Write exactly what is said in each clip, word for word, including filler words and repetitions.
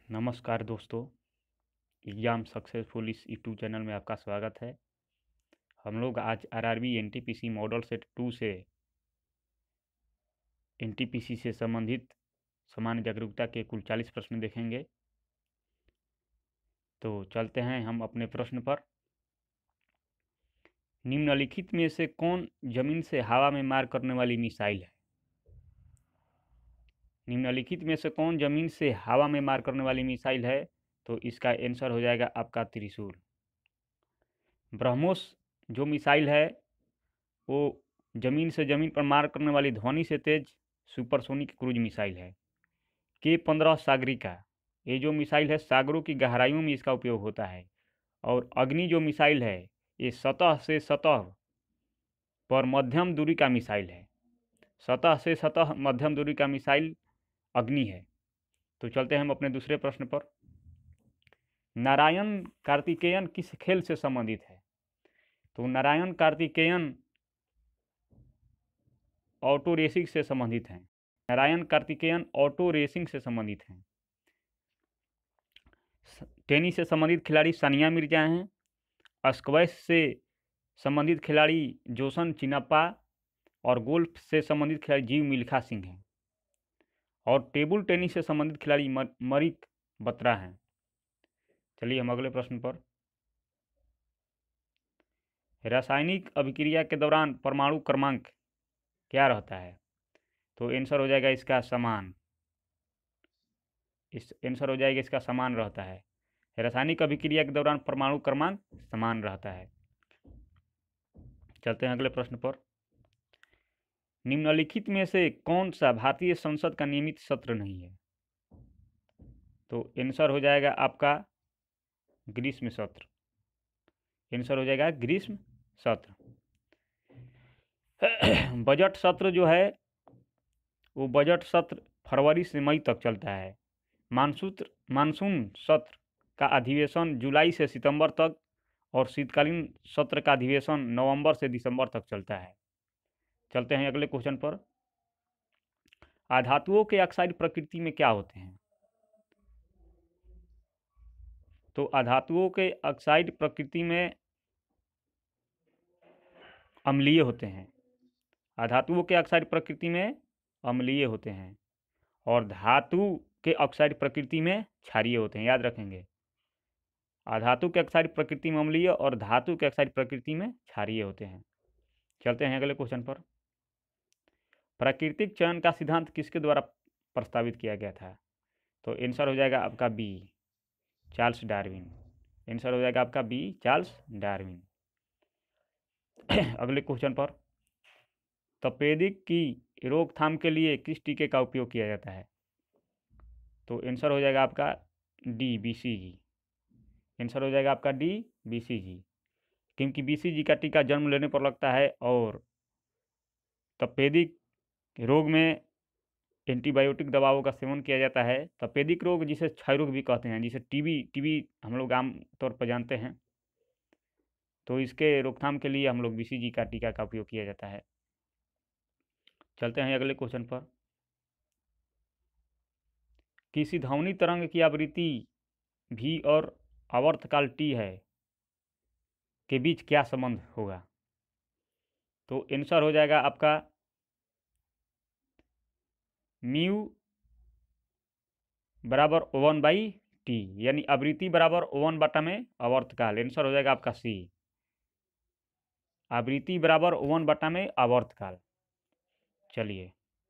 नमस्कार दोस्तों, exam successful इस यूट्यूब चैनल में आपका स्वागत है। हम लोग आज RRB NTPC model set two से एनटीपीसी से संबंधित सामान्य जागरूकता के कुल चालीस प्रश्न देखेंगे। तो चलते हैं हम अपने प्रश्न पर। निम्नलिखित में से कौन जमीन से हवा में मार करने वाली मिसाइल है? निम्नलिखित में से कौन जमीन से हवा में मार करने वाली मिसाइल है? तो इसका आंसर हो जाएगा आपका त्रिशूल। ब्रह्मोस जो मिसाइल है वो जमीन से जमीन पर मार करने वाली ध्वनि से तेज सुपरसोनिक क्रूज मिसाइल है। के पंद्रह सागरिका, ये जो मिसाइल है सागरों की गहराइयों में इसका उपयोग होता है। और अग्नि जो मिसाइल है ये सतह से सतह पर मध्यम दूरी का मिसाइल है। सतह से सतह मध्यम दूरी का मिसाइल अग्नि है। तो चलते हैं हम अपने दूसरे प्रश्न पर। नारायण कार्तिकेयन किस खेल से संबंधित है? तो नारायण कार्तिकेयन ऑटो रेसिंग से संबंधित हैं। नारायण कार्तिकेयन ऑटो रेसिंग से संबंधित हैं। टेनिस से संबंधित खिलाड़ी सानिया मिर्जा हैं। स्क्वैश से संबंधित खिलाड़ी जोसन चिनाप्पा और गोल्फ से संबंधित खिलाड़ी जीव मिल्खा सिंह हैं। और टेबल टेनिस से संबंधित खिलाड़ी मरिक बत्रा हैं। चलिए हम अगले प्रश्न पर। रासायनिक अभिक्रिया के दौरान परमाणु क्रमांक क्या रहता है? तो आंसर हो जाएगा इसका समान। इस आंसर हो जाएगा इसका समान रहता है। रासायनिक अभिक्रिया के दौरान परमाणु क्रमांक समान रहता है। चलते हैं अगले प्रश्न पर। निम्नलिखित में से कौन सा भारतीय संसद का नियमित सत्र नहीं है? तो आंसर हो जाएगा आपका ग्रीष्म सत्र। आंसर हो जाएगा ग्रीष्म सत्र। बजट सत्र जो है वो बजट सत्र फरवरी से मई तक चलता है। मानसून मानसून सत्र का अधिवेशन जुलाई से सितंबर तक और शीतकालीन सत्र का अधिवेशन नवंबर से दिसंबर तक चलता है। चलते हैं अगले क्वेश्चन पर। अधातुओं के ऑक्साइड प्रकृति में क्या होते हैं? तो अधातुओं के ऑक्साइड प्रकृति में अम्लीय होते हैं। अधातुओं के ऑक्साइड प्रकृति में अम्लीय होते हैं और धातु के ऑक्साइड प्रकृति में क्षारीय होते हैं। याद रखेंगे, अधातु के ऑक्साइड प्रकृति में अम्लीय और धातु के ऑक्साइड प्रकृति में क्षारीय होते हैं। चलते हैं अगले क्वेश्चन पर। प्राकृतिक चयन का सिद्धांत किसके द्वारा प्रस्तावित किया गया था? तो आंसर हो जाएगा आपका बी, चार्ल्स डार्विन। आंसर हो जाएगा आपका बी, चार्ल्स डार्विन। अगले क्वेश्चन पर। तपेदिक की रोकथाम के लिए किस टीके का उपयोग किया जाता है? तो आंसर हो जाएगा आपका डी, बीसीजी। आंसर हो जाएगा आपका डी, बीसीजी। क्योंकि बीसीजी का टीका जन्म लेने पर लगता है और तपेदिक रोग में एंटीबायोटिक दवाओं का सेवन किया जाता है। तपेदिक रोग जिसे क्षय रोग भी कहते हैं, जिसे टीबी टीबी हम लोग आम तौर पर जानते हैं, तो इसके रोकथाम के लिए हम लोग बीसीजी का टीका का उपयोग किया जाता है। चलते हैं अगले क्वेश्चन पर। किसी ध्वनि तरंग की आवृत्ति भी और आवर्तकाल टी है के बीच क्या संबंध होगा? तो आंसर हो जाएगा आपका म्यू बराबर वन बाई टी, यानी आवृत्ति बराबर वन बटा में आवर्तकाल। आंसर हो जाएगा आपका सी, आवृत्ति बराबर वन बटा में आवर्तकाल। चलिए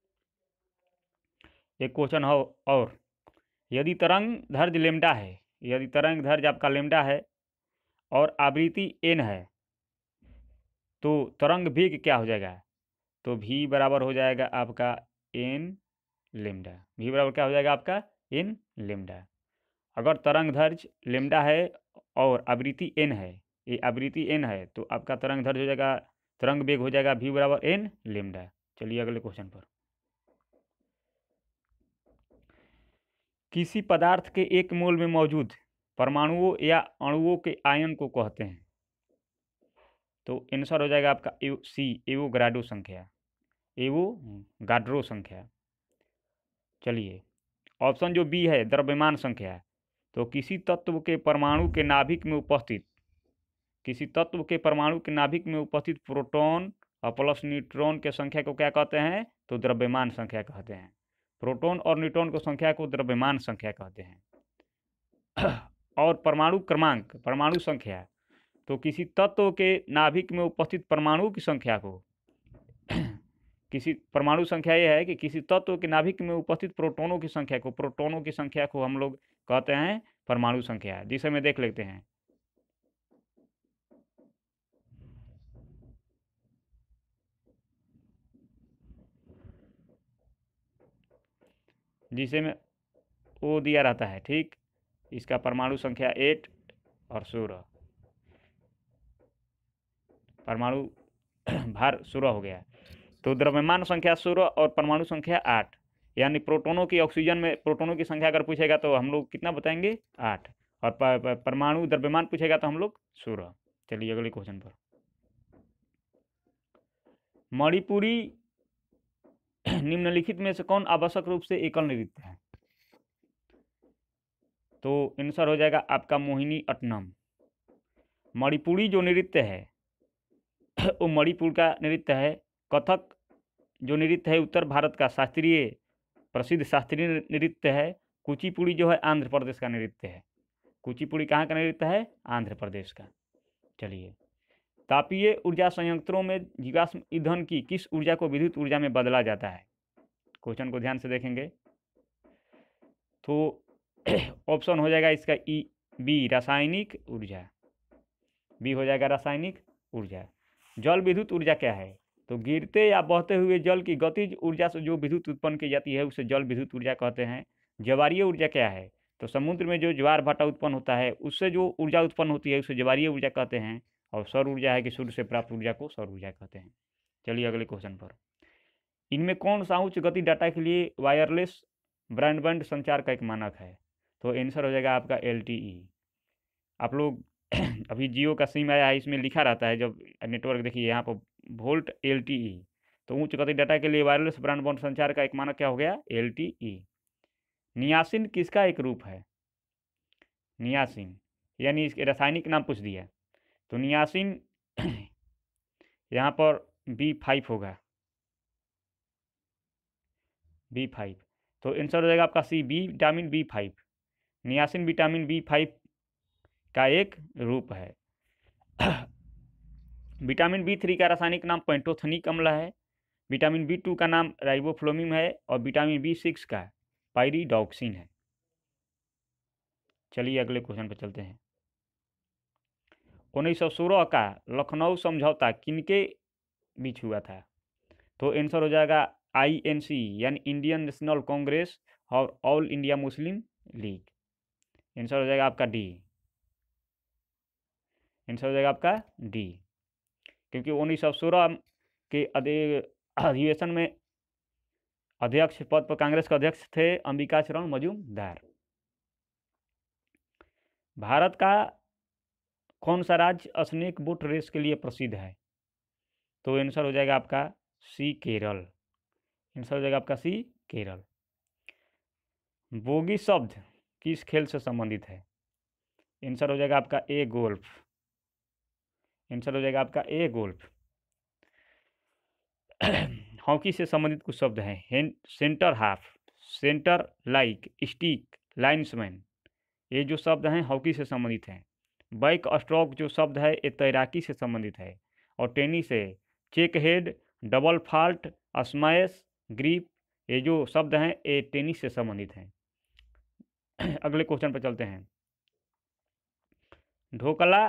एक क्वेश्चन हो और। यदि तरंग दैर्घ्य लेमडा है, यदि तरंग दैर्घ्य आपका लेमडा है और आवृत्ति एन है तो तरंग वेग क्या हो जाएगा? तो भी बराबर हो जाएगा आपका एन लेमडा। भी बराबर क्या हो जाएगा आपका एन लेमडा। अगर तरंग दैर्घ्य लेमडा है और आवृत्ति एन है, ये आवृत्ति एन है, तो आपका तरंग दैर्घ्य हो जाएगा, तरंग वेग हो जाएगा भी बराबर एन लेमडा। चलिए अगले क्वेश्चन पर। किसी पदार्थ के एक मोल में मौजूद परमाणुओं या अणुओं के आयन को कहते हैं? तो आंसर हो जाएगा आपका सी, एवोगाड्रो संख्या। एवोगाड्रो संख्या। चलिए ऑप्शन जो बी है द्रव्यमान संख्या, तो किसी तत्व के परमाणु के नाभिक में उपस्थित किसी तत्व के परमाणु के नाभिक में उपस्थित प्रोटॉन और प्लस न्यूट्रॉन के संख्या को क्या कहते हैं? तो द्रव्यमान संख्या कहते हैं। प्रोटॉन और न्यूट्रॉन की संख्या को द्रव्यमान संख्या कहते हैं। और परमाणु क्रमांक, परमाणु संख्या, तो किसी तत्व के नाभिक में उपस्थित परमाणु की संख्या को किसी परमाणु संख्या यह है कि किसी तत्व के नाभिक में उपस्थित प्रोटॉनों की संख्या को प्रोटॉनों की संख्या को हम लोग कहते हैं परमाणु संख्या, जिसे में देख लेते हैं। जिसे में ओ दिया रहता है, ठीक। इसका परमाणु संख्या एट और सोलह, परमाणु भार सोलह हो गया। तो द्रव्यमान संख्या सोलह और परमाणु संख्या आठ, यानी प्रोटॉनों की ऑक्सीजन में प्रोटॉनों की संख्या अगर पूछेगा तो हम लोग कितना बताएंगे? आठ। और परमाणु द्रव्यमान पूछेगा तो हम लोग सोलह। चलिए अगले क्वेश्चन पर। मणिपुरी निम्नलिखित में से कौन आवश्यक रूप से एकल नृत्य है? तो आंसर हो जाएगा आपका मोहिनी अट्टनम। मणिपुरी जो नृत्य है वो मणिपुर का नृत्य है। कथक जो नृत्य है उत्तर भारत का शास्त्रीय प्रसिद्ध शास्त्रीय नृत्य है। कुचिपुड़ी जो है आंध्र प्रदेश का नृत्य है। कुचिपुड़ी कहाँ का नृत्य है? आंध्र प्रदेश का। चलिए, तापीय ऊर्जा संयंत्रों में जीवाश्म ईंधन की किस ऊर्जा को विद्युत ऊर्जा में बदला जाता है? क्वेश्चन को ध्यान से देखेंगे तो ऑप्शन हो जाएगा इसका ई बी रासायनिक ऊर्जा, बी हो जाएगा रासायनिक ऊर्जा। जल विद्युत ऊर्जा क्या है? तो गिरते या बहते हुए जल की गतिज ऊर्जा से जो विद्युत उत्पन्न की जाती है उसे जल विद्युत ऊर्जा कहते हैं। ज्वारीय ऊर्जा क्या है? तो समुद्र में जो ज्वार भाटा उत्पन्न होता है उससे जो ऊर्जा उत्पन्न होती है उसे ज्वारीय ऊर्जा कहते हैं। और सौर ऊर्जा है कि सूर्य से प्राप्त ऊर्जा को सौर ऊर्जा कहते हैं। चलिए अगले क्वेश्चन पर। इनमें कौन सा उच्च गति डाटा के लिए वायरलेस ब्रॉडबैंड संचार का एक मानक है? तो आंसर हो जाएगा आपका एल टी ई। आप लोग अभी जियो का सिम आया है, इसमें लिखा रहता है जब नेटवर्क देखिए यहाँ पर वोल्ट एल टी ई। तो उच्च गति डाटा के लिए वायरलेस ब्रॉडबैंड संचार का एक मानक क्या हो गया? L T E. नियासिन किसका एक रूप है? नियासिन यानी इसके रासायनिक नाम पूछ दिया तो नियासिन यहाँ पर बी फाइव होगा, बी फाइव। तो आंसर हो जाएगा आपका C, B vitamin B five. Niacin vitamin B five का एक रूप है। विटामिन बी थ्री का रासायनिक नाम पेंटोथेनिक अम्ल है। विटामिन बी टू का नाम राइबोफ्लोविन है और विटामिन बी सिक्स का पायरिडॉक्सिन है। चलिए अगले क्वेश्चन पर चलते हैं। उन्नीस सौ सोलह का लखनऊ समझौता किनके बीच हुआ था? तो आंसर हो जाएगा आई एन सी यानी इंडियन नेशनल कांग्रेस और All India Muslim League. Answer हो जाएगा आपका डी। आंसर हो जाएगा आपका डी, क्योंकि उन्नीस सौ सोलह के अधिवेशन में अध्यक्ष पद पर कांग्रेस के अध्यक्ष थे अंबिका चरण मजूमदार। भारत का कौन सा राज्य स्नेक बोट रेस के लिए प्रसिद्ध है? तो आंसर हो जाएगा आपका सी, केरल। आंसर हो जाएगा आपका सी, केरल। बोगी शब्द किस खेल से संबंधित है? आंसर हो जाएगा आपका ए, गोल्फ। आंसर हो जाएगा आपका ए, गोल्फ। हॉकी से संबंधित कुछ शब्द हैं। Centre half, centre line, stick, linesman, ये जो शब्द हैं हॉकी से संबंधित हैं। बैक स्ट्रोक जो शब्द है ये तैराकी से संबंधित है। और टेनिस है check head, double fault, smash, grip, ये जो शब्द हैं ये टेनिस से संबंधित हैं। अगले क्वेश्चन पर चलते हैं। ढोकला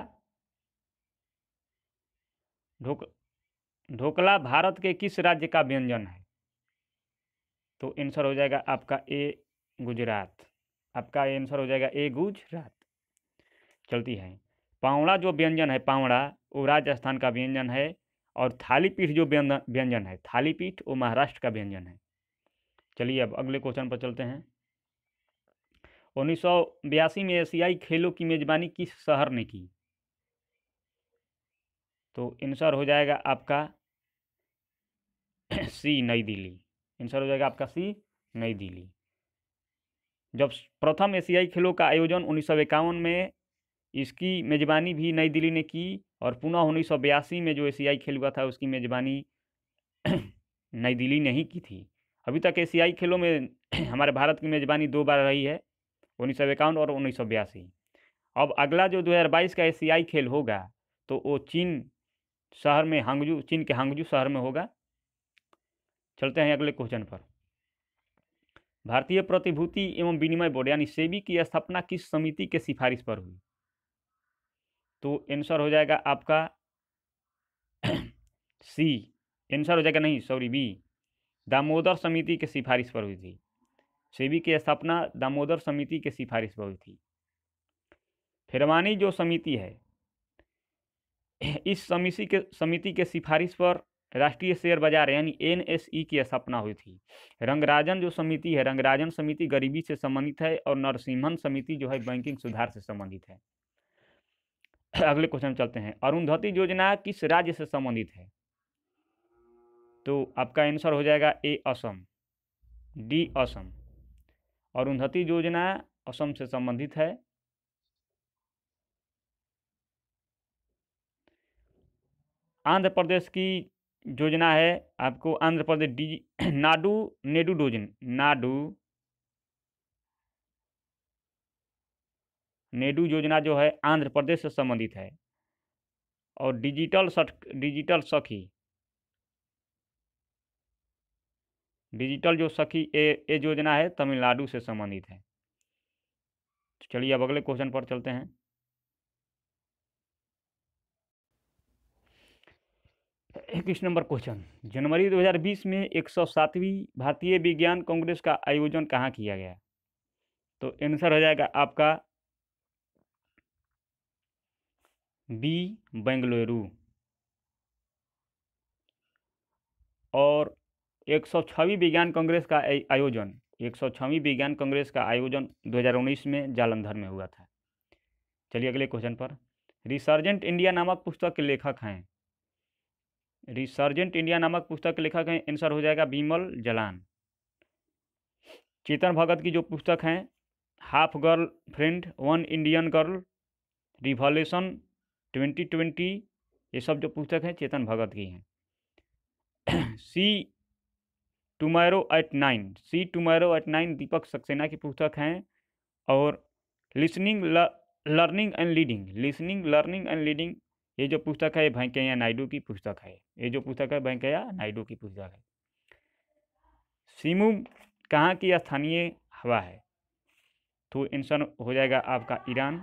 ढोक ढोकला भारत के किस राज्य का व्यंजन है? तो आंसर हो जाएगा आपका ए, गुजरात। आपका आंसर हो जाएगा ए, गुजरात। चलती है। पावड़ा जो व्यंजन है, पावड़ा वो राजस्थान का व्यंजन है। और थाली पीठ जो व्यंजन है, थाली पीठ वो महाराष्ट्र का व्यंजन है। चलिए अब अगले क्वेश्चन पर चलते हैं। उन्नीस सौ बयासी में एशियाई खेलों की मेजबानी किस शहर ने की? तो आंसर हो जाएगा आपका सी, नई दिल्ली। आंसर हो जाएगा आपका सी, नई दिल्ली। जब प्रथम एशियाई खेलों का आयोजन उन्नीस सौ इक्यावन में इसकी मेज़बानी भी नई दिल्ली ने की, और पुनः उन्नीस सौ बयासी में जो एशियाई खेल हुआ था उसकी मेज़बानी नई दिल्ली ने ही की थी। अभी तक एशियाई खेलों में हमारे भारत की मेज़बानी दो बार रही है, उन्नीस सौ इक्यावन और उन्नीस सौ बयासी। अब अगला जो दो हज़ार बाईस का एशियाई खेल होगा तो वो चीन शहर में, हांगजू, चीन के हांगजू शहर में होगा। चलते हैं अगले क्वेश्चन पर। भारतीय प्रतिभूति एवं विनिमय बोर्ड यानी सेबी की स्थापना किस समिति के सिफारिश पर हुई? तो आंसर हो जाएगा आपका सी। आंसर हो जाएगा, नहीं सॉरी, बी, दामोदर समिति के सिफारिश पर हुई थी। सेबी की स्थापना दामोदर समिति के सिफारिश पर हुई थी। फिरवानी जो समिति है, इस समिति के समिति के सिफारिश पर राष्ट्रीय शेयर बाजार यानी एन एस ई की स्थापना हुई थी। रंगराजन जो समिति है, रंगराजन समिति गरीबी से संबंधित है, और नरसिम्हन समिति जो है बैंकिंग सुधार से संबंधित है। अगले क्वेश्चन चलते हैं। अरुंधति योजना किस राज्य से संबंधित है? तो आपका आंसर हो जाएगा ए, असम, डी, असम। अरुंधति योजना असम से संबंधित है। आंध्र प्रदेश की योजना है आपको, आंध्र प्रदेश डी नाडू नेडू योजना, नाडू नेडू योजना जो है आंध्र प्रदेश से संबंधित है। और डिजिटल सट डिजिटल सखी, डिजिटल जो सखी ए, ए योजना है तमिलनाडु से संबंधित है। तो चलिए अब अगले क्वेश्चन पर चलते हैं। इक्कीस नंबर क्वेश्चन, जनवरी दो हज़ार बीस में एक सौ सातवीं भारतीय विज्ञान कांग्रेस का आयोजन कहाँ किया गया? तो आंसर हो जाएगा आपका बी, बेंगलुरु। और एक सौ छवीं विज्ञान कांग्रेस का आयोजन एक सौ छवीं विज्ञान कांग्रेस का आयोजन दो हज़ार उन्नीस में जालंधर में हुआ था। चलिए अगले क्वेश्चन पर। रिसर्जेंट इंडिया नामक पुस्तक के लेखक हैं, रिसर्जेंट इंडिया नामक पुस्तक के लेखक हैं, आंसर हो जाएगा विमल जलान। चेतन भगत की जो पुस्तक हैं, half girlfriend, one Indian girl, revolution twenty twenty, ये सब जो पुस्तक हैं चेतन भगत की हैं। See tomorrow at nine, see tomorrow at nine Deepak Saxena की पुस्तक हैं। और listening learning and leading, listening learning and leading, ये जो पुस्तक है वेंकैया नायडू की पुस्तक है, ये जो पुस्तक है वेंकैया नायडू की पुस्तक है। सीमू कहाँ की स्थानीय हवा है? तो आंसर हो जाएगा आपका ईरान।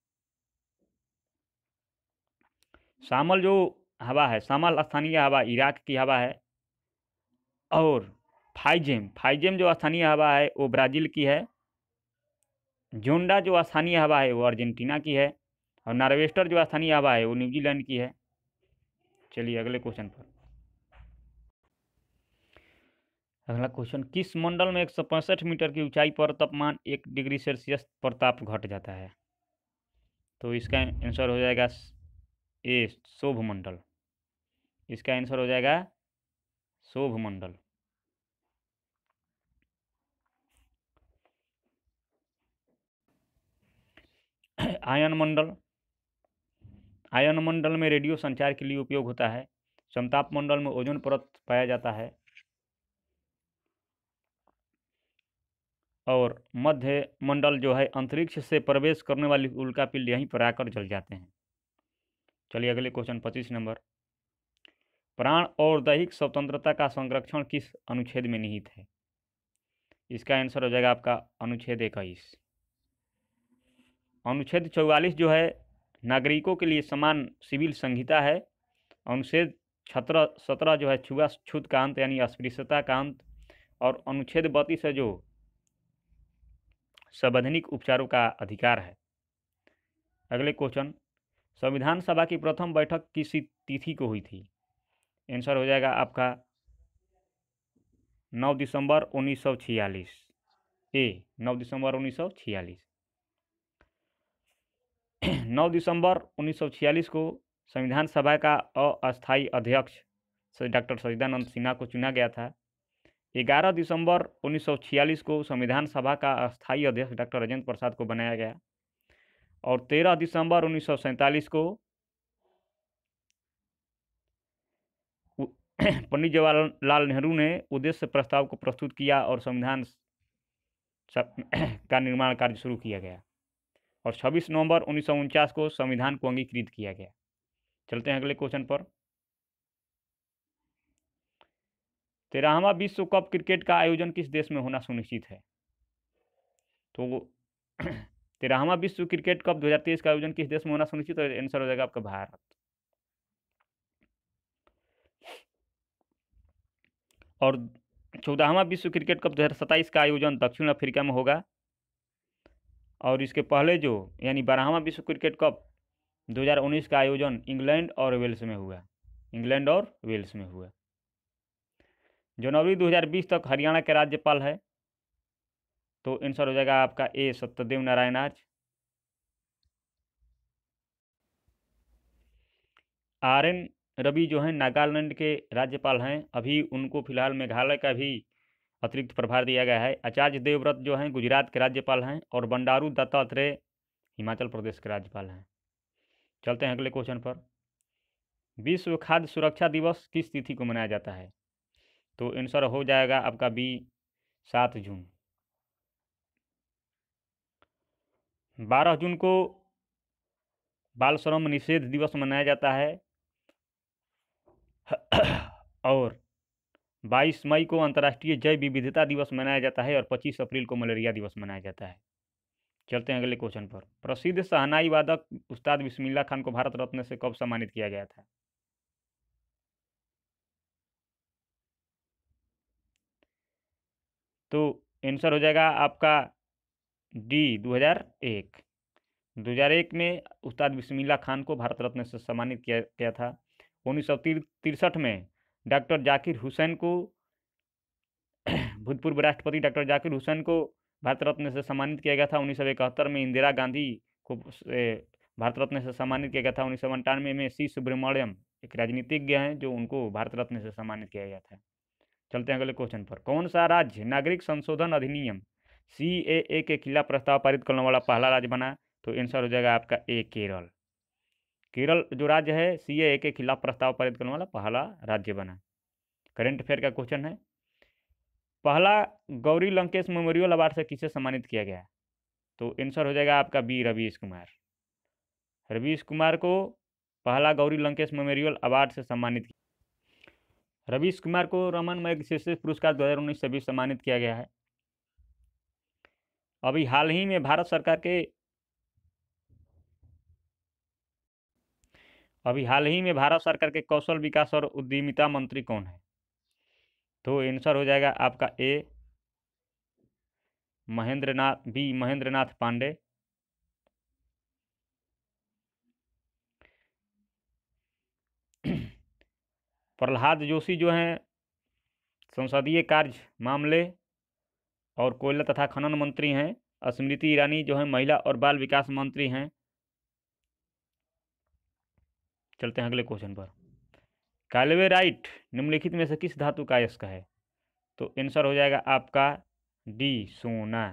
शामल जो हवा है, शामल स्थानीय हवा इराक की हवा है। और फाइजेम, फाइजेम जो स्थानीय हवा है वो ब्राज़ील की है। जोंडा जो स्थानीय हवा है वो अर्जेंटीना की है। और नार्वेस्टर जो स्थानीय हवा है वो न्यूजीलैंड की है। चलिए अगले क्वेश्चन पर। अगला क्वेश्चन, किस मंडल में एक सौ पैंसठ मीटर की ऊंचाई पर तापमान एक डिग्री सेल्सियस पर ताप घट जाता है? तो इसका आंसर हो जाएगा ए, शोभ मंडल। इसका आंसर हो जाएगा शोभ मंडल। आयन मंडल, आयन मंडल में रेडियो संचार के लिए उपयोग होता है। समताप मंडल में ओजोन परत पाया जाता है। और मध्य मंडल जो है अंतरिक्ष से प्रवेश करने वाली उल्कापिंड यहीं पर आकर जल जाते हैं। चलिए अगले क्वेश्चन पच्चीस नंबर, प्राण और दैहिक स्वतंत्रता का संरक्षण किस अनुच्छेद में निहित है? इसका आंसर हो जाएगा आपका अनुच्छेद इक्कीस। अनुच्छेद चौवालीस जो है नागरिकों के लिए समान सिविल संहिता है। अनुच्छेद सत्रह सत्रह जो है छुआछूत का अंत यानी अस्पृश्यता का अंत। और अनुच्छेद बत्तीस है जो संवैधानिक उपचारों का अधिकार है। अगले क्वेश्चन, संविधान सभा की प्रथम बैठक किस तिथि को हुई थी? आंसर हो जाएगा आपका नौ दिसंबर उन्नीस सौ छियालीस। ए, नौ दिसंबर उन्नीस सौ छियालीस। नौ दिसंबर उन्नीस सौ छियालीस को संविधान सभा का अस्थायी अध्यक्ष डॉक्टर सचिदानंद सिन्हा को चुना गया था। ग्यारह दिसंबर उन्नीस सौ छियालीस को संविधान सभा का अस्थायी अध्यक्ष डॉक्टर राजेंद्र प्रसाद को बनाया गया और तेरह दिसंबर उन्नीस सौ सैंतालीस को पंडित जवाहरलाल नेहरू ने उद्देश्य प्रस्ताव को प्रस्तुत किया और संविधान का निर्माण कार्य शुरू किया गया और छब्बीस नवंबर उन्नीस सौ उनचास को संविधान को अंगीकृत किया गया। चलते हैं अगले क्वेश्चन पर। तेरहवां विश्व कप क्रिकेट का आयोजन किस देश में होना सुनिश्चित है? तो तेरहवां विश्व क्रिकेट कप दो हज़ार तेईस का आयोजन किस देश में होना सुनिश्चित है? आंसर हो जाएगा आपका भारत। और चौदहवां विश्व क्रिकेट कप दो हज़ार सत्ताईस का आयोजन दक्षिण अफ्रीका में होगा और इसके पहले जो यानी बारहवां विश्व क्रिकेट कप दो हज़ार उन्नीस का आयोजन इंग्लैंड और वेल्स में हुआ इंग्लैंड और वेल्स में हुआ। जनवरी दो हज़ार बीस तक हरियाणा के राज्यपाल है, तो आंसर हो जाएगा आपका A Satyadev Narayan Arya. R N Ravi जो हैं नागालैंड के राज्यपाल हैं, अभी उनको फिलहाल मेघालय का भी अतिरिक्त प्रभार दिया गया है। आचार्य देवव्रत जो हैं गुजरात के राज्यपाल हैं और बंडारू दत्तात्रेय हिमाचल प्रदेश के राज्यपाल हैं। चलते हैं अगले क्वेश्चन पर। विश्व खाद्य सुरक्षा दिवस किस तिथि को मनाया जाता है? तो आंसर हो जाएगा आपका बी सात जून। बारह जून को बाल श्रम निषेध दिवस मनाया जाता है और बाईस मई को अंतर्राष्ट्रीय जैव विविधता दिवस मनाया जाता है और पच्चीस अप्रैल को मलेरिया दिवस मनाया जाता है। चलते हैं अगले क्वेश्चन पर। प्रसिद्ध शहनाई वादक उस्ताद बिस्मिल्लाह खान को भारत रत्न से कब सम्मानित किया गया था? तो आंसर हो जाएगा आपका डी दो हज़ार एक। दो हज़ार एक में उस्ताद बिस्मिल्लाह खान को भारत रत्न से सम्मानित किया गया था। उन्नीस सौ तिरसठ में डॉक्टर जाकिर हुसैन को भूतपूर्व राष्ट्रपति डॉक्टर जाकिर हुसैन को भारत रत्न से सम्मानित किया गया था। उन्नीस सौ इकहत्तर में इंदिरा गांधी को भारत रत्न से सम्मानित किया गया था। उन्नीस सौ अंठानवे में सी सुब्रमण्यम एक राजनीतिज्ञ हैं जो उनको भारत रत्न से सम्मानित किया गया था। चलते हैं अगले क्वेश्चन पर। कौन सा राज्य नागरिक संशोधन अधिनियम सी ए ए के खिलाफ प्रस्ताव पारित करने वाला पहला राज्य बना? तो आंसर हो जाएगा आपका ए केरल। केरल जो राज्य है सी ए ए के खिलाफ प्रस्ताव पारित करने वाला पहला राज्य बना। करंट अफेयर का क्वेश्चन है। पहला गौरी लंकेश मेमोरियल अवार्ड से किसे सम्मानित किया गया? तो आंसर हो जाएगा आपका बी रवीश कुमार। रवीश कुमार को पहला गौरी लंकेश मेमोरियल अवार्ड से सम्मानित किया। रवीश कुमार को रमन मैगसेसे पुरस्कार दो हज़ार उन्नीस से भी सम्मानित किया गया है। अभी हाल ही में भारत सरकार के अभी हाल ही में भारत सरकार के कौशल विकास और उद्यमिता मंत्री कौन है? तो आंसर हो जाएगा आपका ए महेंद्र नाथ बी महेंद्र नाथ पांडे। प्रहलाद जोशी जो हैं संसदीय कार्य मामले और कोयला तथा खनन मंत्री हैं। स्मृति ईरानी जो हैं महिला और बाल विकास मंत्री हैं। चलते हैं अगले क्वेश्चन पर। कैल्वेराइट निम्नलिखित में से किस धातु का अयस्क है? तो आंसर हो जाएगा आपका डी सोना।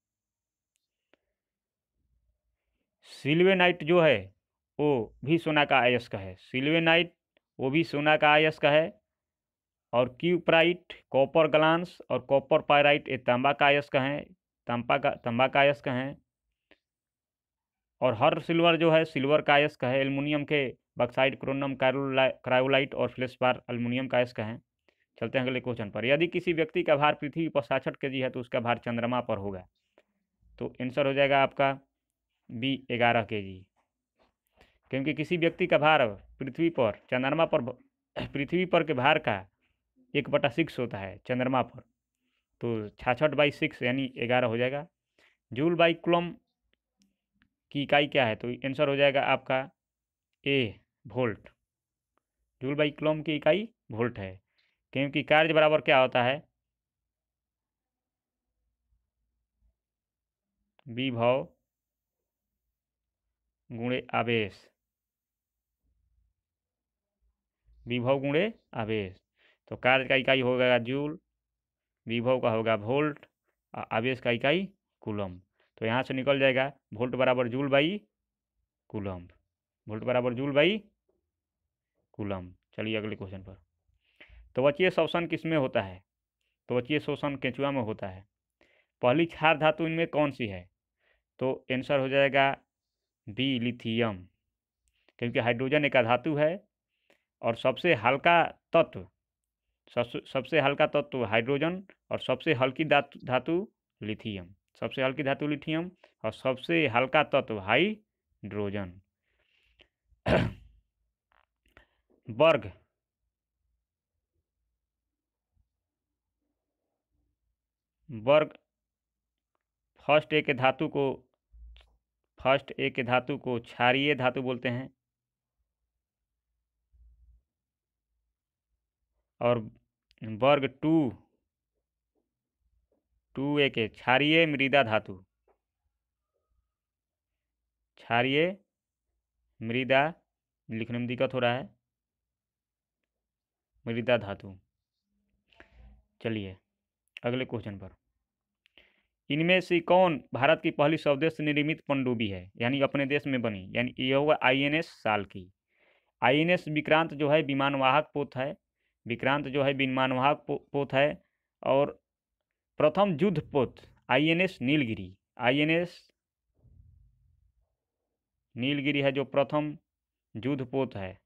सिल्वेनाइट जो है वो भी सोना का अयस्क है। सिल्वेनाइट वो भी सोना का अयस्क है और क्यूप्राइट कॉपर ग्लांस और कॉपर पायराइट ये तांबा का अयस्क हैं तांबा का तांबा का अयस्क हैं। और हर सिल्वर जो है सिल्वर का अयस्क है। एल्युमिनियम के बक्साइड क्रोनम क्रायोलाइट और फ्लेशबार एल्युमिनियम का अयस्क हैं। चलते हैं अगले क्वेश्चन पर। यदि किसी व्यक्ति का भार पृथ्वी पर साठ के जी है तो उसका भार चंद्रमा पर होगा? तो आंसर हो जाएगा आपका बी ग्यारह के जी। क्योंकि किसी व्यक्ति का भार पृथ्वी पर चंद्रमा पर पृथ्वी पर के भार का एक बटा सिक्स होता है चंद्रमा पर, तो छाछठ बाई सिक्स यानी ग्यारह हो जाएगा। जूल बाई कुलम की इकाई क्या है? तो आंसर हो जाएगा आपका A volt. Joule by coulomb की इकाई वोल्ट है क्योंकि कार्य बराबर क्या होता है? विभव गुणे आवेश। विभव गुणे आवेश तो कार्य का इकाई होगा जूल विभव का होगा वोल्ट, आवेश का इकाई कूलम। तो यहाँ से निकल जाएगा वोल्ट बराबर जूल बाई कूलम, वोल्ट बराबर जूल बाई कूलम। चलिए अगले क्वेश्चन पर। त्वचीय शोषण किस में होता है? त्वचीय शोषण केंचुआ में होता है। पहली क्षार धातु इनमें कौन सी है? तो आंसर हो जाएगा बी लिथियम, क्योंकि हाइड्रोजन एक धातु है और सबसे हल्का तत्व सबसे हल्का तत्व हाइड्रोजन और सबसे हल्की धातु धातु लिथियम, सबसे हल्की धातु लिथियम और सबसे हल्का तत्व हाइड्रोजन। वर्ग वर्ग फर्स्ट ए के धातु को फर्स्ट ए के धातु को क्षारीय धातु बोलते हैं और वर्ग टू टू ए के क्षारीय मृदा धातु, क्षारीय मृदा लिखने में दिक्कत हो रहा है, मृदा धातु। चलिए अगले क्वेश्चन पर। इनमें से कौन भारत की पहली स्वदेश निर्मित पनडुब्बी है, यानी अपने देश में बनी? यानी ये होगा आई एन एस साल की। आई एन एस विक्रांत जो है विमानवाहक पोत है, विक्रांत जो है विमानवाहक पो, पोत है। और प्रथम युद्ध पोत I N S Nilgiri, I N S Nilgiri है जो प्रथम युद्ध पोत है।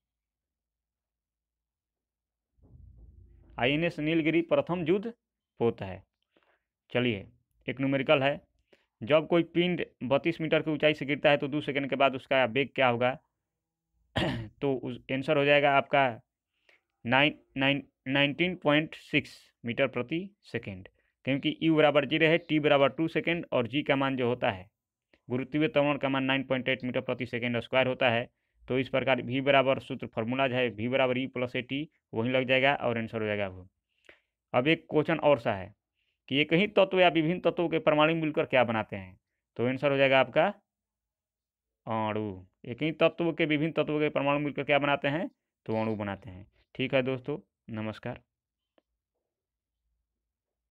आई एन एस नीलगिरी प्रथम युद्ध पोत है। चलिए एक न्यूमेरिकल है। जब कोई पिंड बत्तीस मीटर की ऊंचाई से गिरता है तो दो सेकंड के बाद उसका वेग क्या होगा? तो उस आंसर हो जाएगा आपका nine nine nineteen point six metre प्रति सेकेंड, क्योंकि यू बराबर जीरो है, टी बराबर टू सेकेंड और जी का मान जो होता है गुरुत्वीय त्वरण का मान नाइन पॉइंट एट मीटर प्रति सेकेंड स्क्वायर होता है। तो इस प्रकार भी बराबर सूत्र फॉर्मूला जो है भी बराबर ई प्लस ए टी वहीं लग जाएगा और आंसर हो जाएगा वो। अब एक क्वेश्चन और सा है कि एक ही तत्व या विभिन्न तत्वों के परमाणु मिलकर क्या बनाते हैं? तो आंसर हो जाएगा आपका अणु। एक ही तत्व के विभिन्न तत्वों के परमाणु मिलकर क्या बनाते हैं? तो अणु बनाते हैं। ठीक है दोस्तों, नमस्कार।